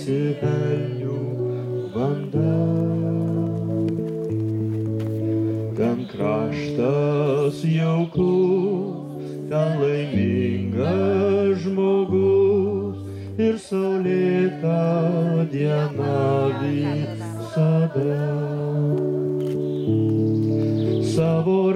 tarsi elnių banda. Ten kraštas jaukus, ten laimingas žmogus ir saulėta diena visada. Savo